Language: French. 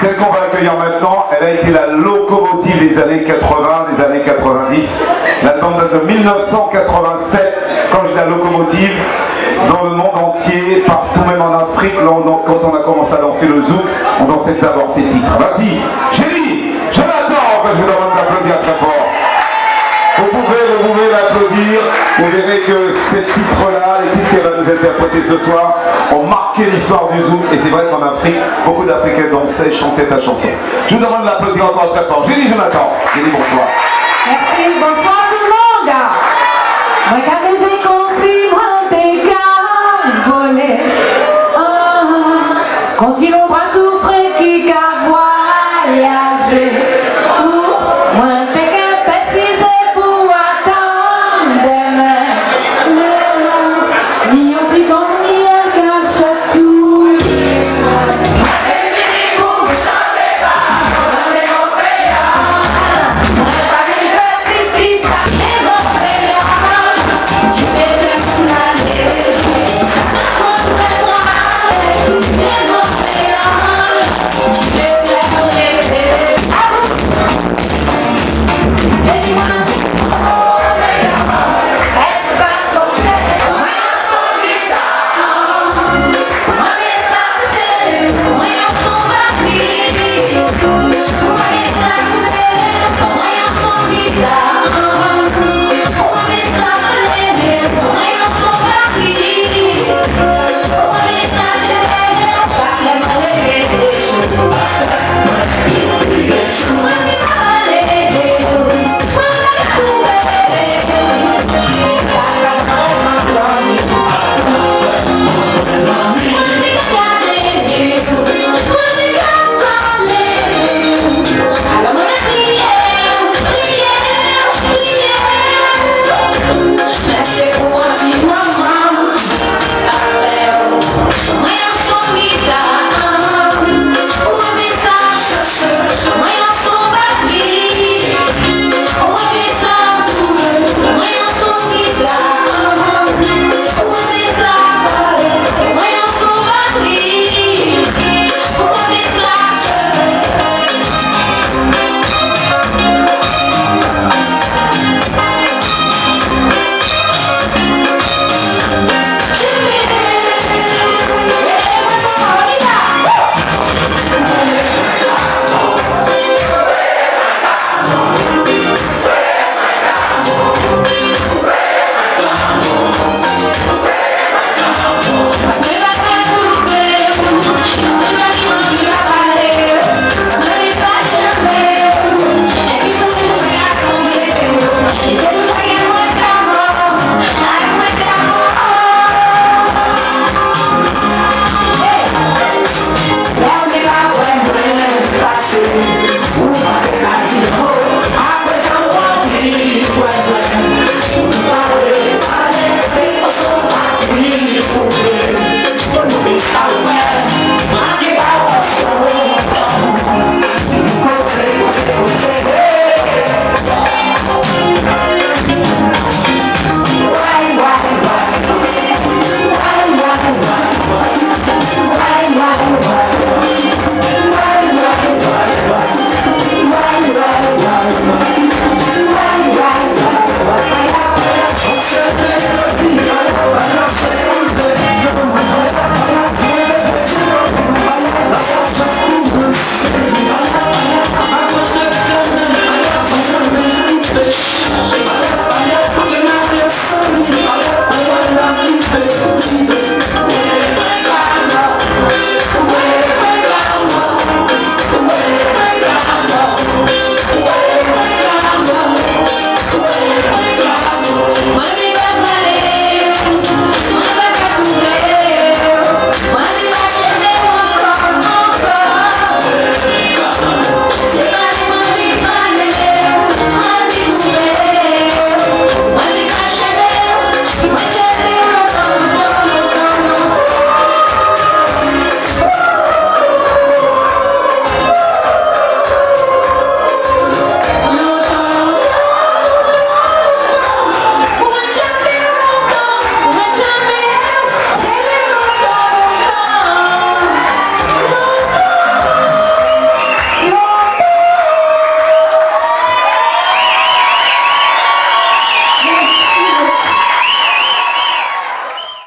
Celle qu'on va accueillir maintenant, elle a été la locomotive des années 80, des années 90. L'album date de 1987. Quand je dis la locomotive, dans le monde entier, partout, même en Afrique, quand on a commencé à danser le zouk, on dansait d'abord ces titres. Vas-y, chérie, je l'attends, je vous demande d'applaudir très fort. Vous pouvez l'applaudir, vous verrez que ces titres-là, les titres qu'elle va nous interpréter ce soir, ont marqué l'histoire du zouk, et c'est vrai qu'en Afrique, beaucoup d'Africains dansaient, chantaient ta chanson. Je vous demande de l'applaudir encore très fort. J'ai dit Jonathan, j'ai dit bonsoir. Merci, bonsoir tout le monde. Regardez comme si moi t'es volé. Quand ils vont